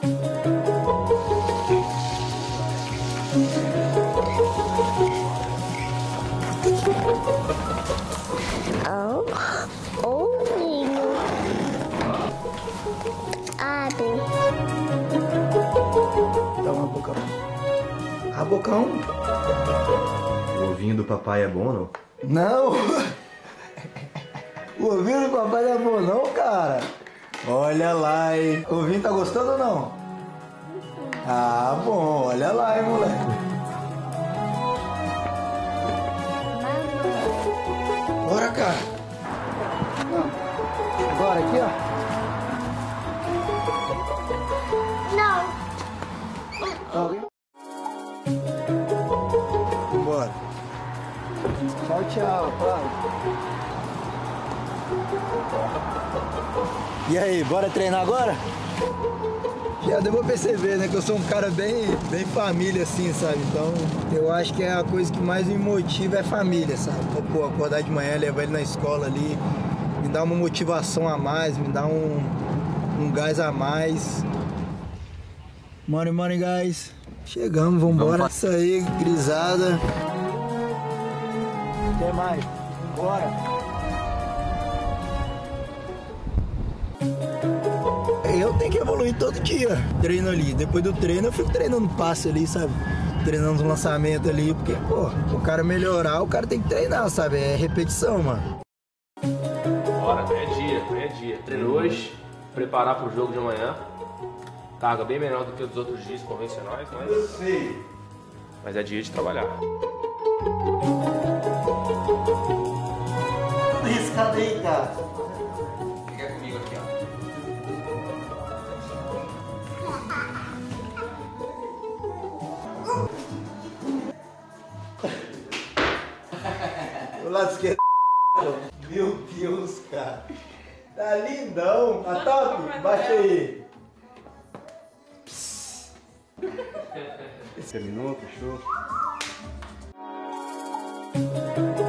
Ovinho. Abre. Dá uma bocão. A bocão? O ovinho do papai é bom ou não? Não! O ovinho do papai não é bom não, cara. Olha lá, hein? O ovinho tá gostando ou não? Ah, bom. Olha lá, hein, moleque. Bora, cara. Agora aqui, ó. Não. Alguém? Bora. Tchau, tchau, claro. E aí, bora treinar agora? Já deu pra perceber, né, que eu sou um cara bem família, assim, sabe? Então, eu acho que a coisa que mais me motiva é família, sabe? Pô, acordar de manhã, levar ele na escola ali, me dá uma motivação a mais, me dá um gás a mais. Morning, guys. Chegamos, vambora. Isso aí, grisada. Quer mais? Bora. Eu tenho que evoluir todo dia. Treino ali. Depois do treino eu fico treinando passe ali, sabe? Treinando um lançamento ali. Porque, pô, o cara melhorar, o cara tem que treinar, sabe? É repetição, mano. Bora, é dia. Treino hoje, preparar pro jogo de amanhã. Carga bem menor do que os outros dias convencionais, mas... Eu sei. Mas é dia de trabalhar. Escada aí, cara. Fica comigo aqui, ó. O lado esquerdo. Meu Deus, cara. Tá lindão. Tá top? Baixa aí. Terminou? Fechou?